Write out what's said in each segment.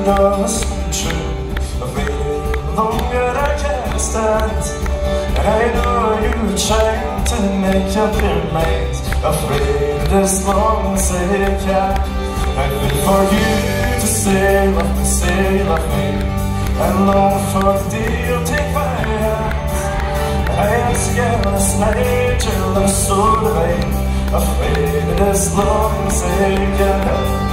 does come true. I've waited longer than I can stand, and I know you're trying to make up your mind. I've waited as long as I can. I wait for you to say love me, and long for the day you'll take my hand. I ask you last night, your love so divine. I've waited as long as I can.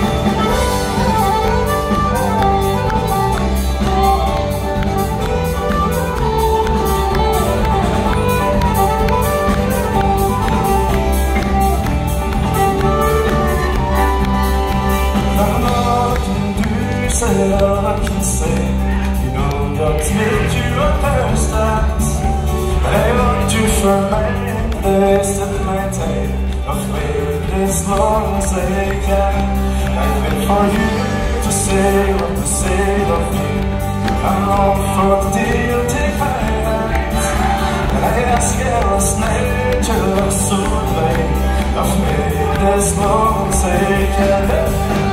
All I can say, you know, not to make you understand. But I want you for the rest of my time. I've waited as long as I can. I've been for you to say love me. I'm long for the day you'll take my hand. And I asked you last night, your love so late. I've waited as long as I can.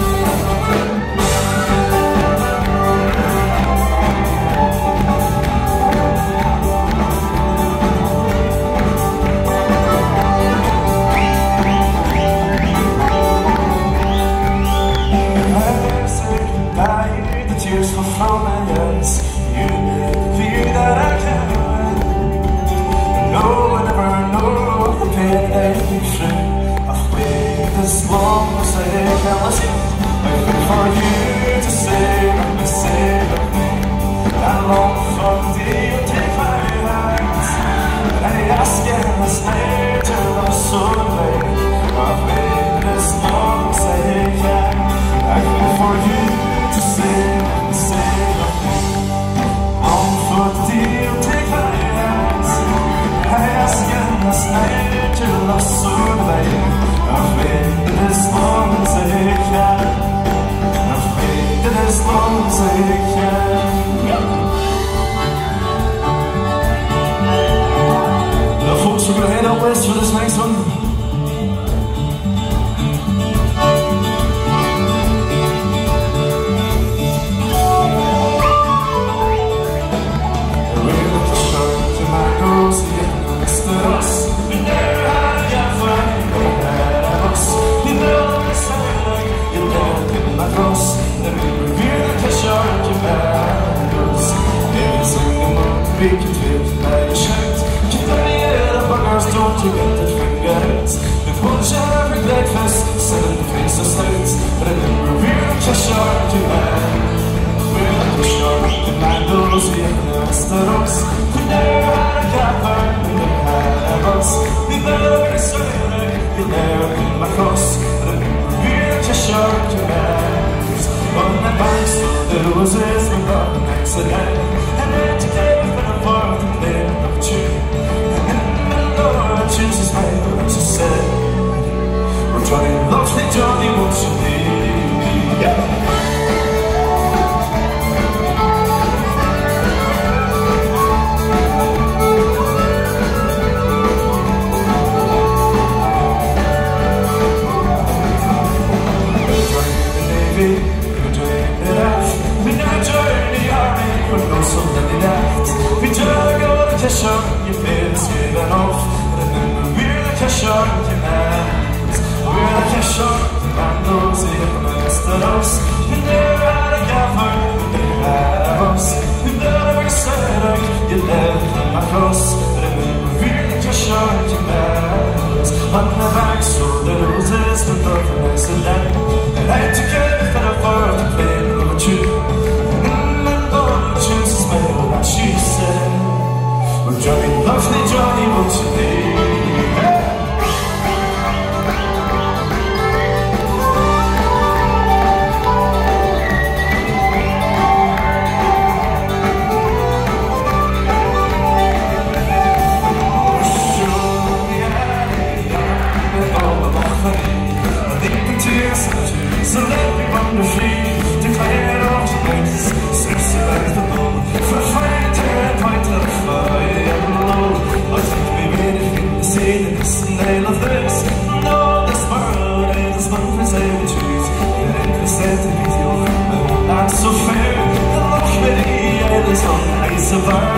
Tears fall from my eyes. You make the fear that I can. No one ever knows the pain that you feel. I've waited as long as I can. Listen, I've been for you to say love me. I long for the day you take my hands. And I ask you last night, your love so late. I've waited as long as I can. I've been for you to say love me. Long for the day you'll take my hands. I asked you last night, your love so late. I've waited as long as I can. I've waited as long as I can. Now folks, we're gonna head out west for this next one. We can feel by your shirt. Keep the head up on ours, don't you get the fingers. With one shot every breakfast, seven faces out. But I never really catch shark to man. We're like a shark, the man knows we have the rest of us. We never had a capper, we never had a boss. We never surrendered, you never came across. But I never really catch shark to man. On the banks, the roses, we brought an accident. And then today we've been apart and then looked at you. And the Lord chooses my words to say. We're Johnny, lovely Johnny, won't you leave? Yeah. You feel scared off. Remember, we're like a shark in hands. We're like a shark in handles. We have mastered us. We never had a gaffer, we never had a boss. We never said you never came across. Remember, we're like a shark in hands. On the banks of the roses, we brought an accident. And I took it for the far to play with you. And the Lord chooses my will, and she said, Johnny, lovely Johnny, won't you leave? So let me it's a burn.